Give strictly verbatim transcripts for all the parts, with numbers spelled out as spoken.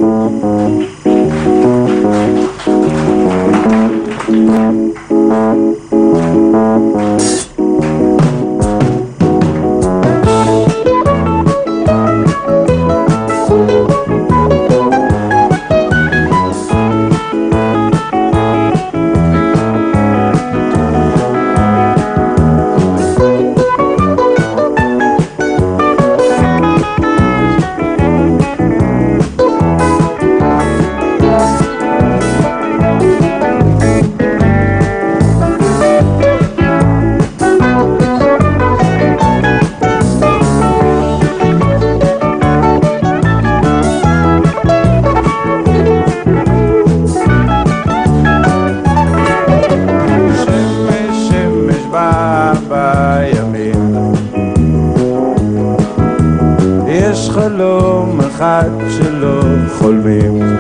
יש חלום אחד שלא חולמים,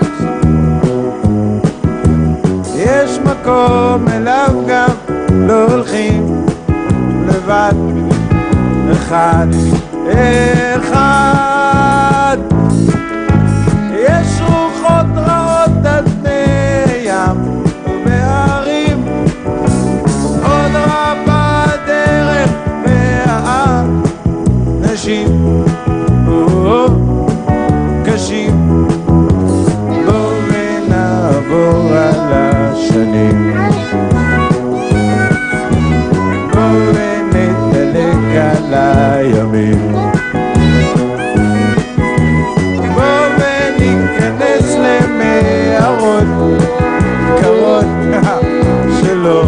יש מקום אליו גם לא הולכים, לבד אחד אחד. יש רוחות רעות עד פני ים ובהרים, עוד רבה דרך והאנשים קשים. בואו ונעבור על השנים, בואו ונדלק על הימים, בואו וניכנס למערות קרות שלא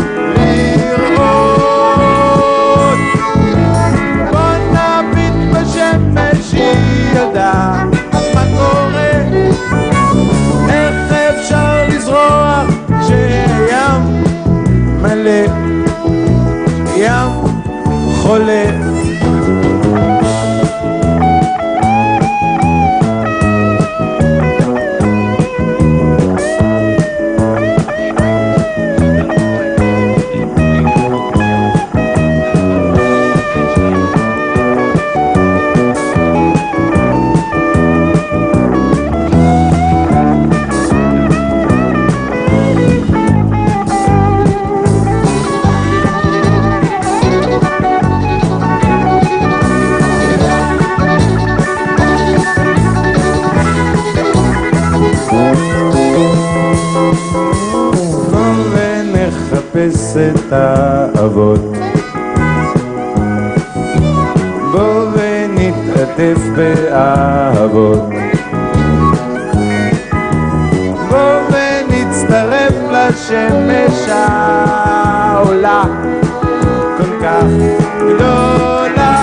לראות. בואו נביט בשמש ידע מה קורה, איך אפשר לזרוע שהים מלא, ים חולה. נחפש את האבות, בוא ונתעטף באהבות, בוא ונצטרף לשמש העולה כל כך גדולה.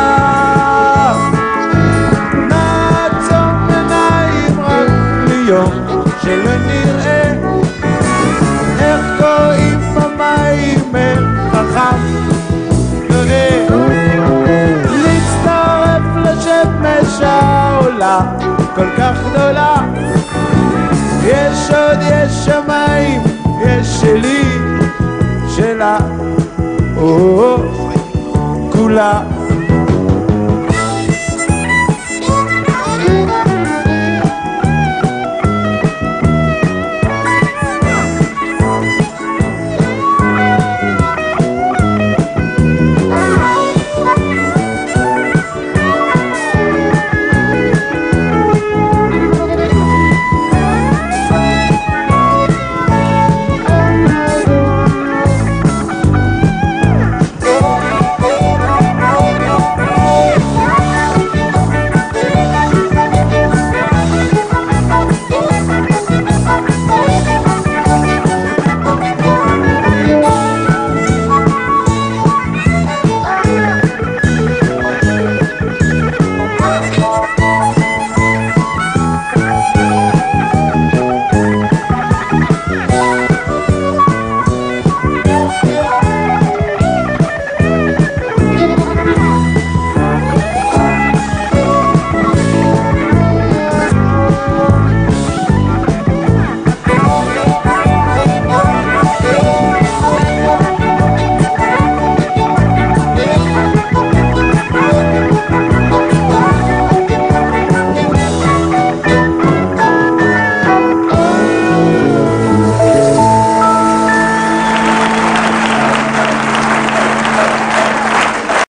נעצום עיניים רק ליום שלא נראה איך קוראים המים אל חכם נראה, להצטרף לשמש העולה כל כך גדולה. יש עוד, יש שמיים, יש שלי, שלה, או, כולה.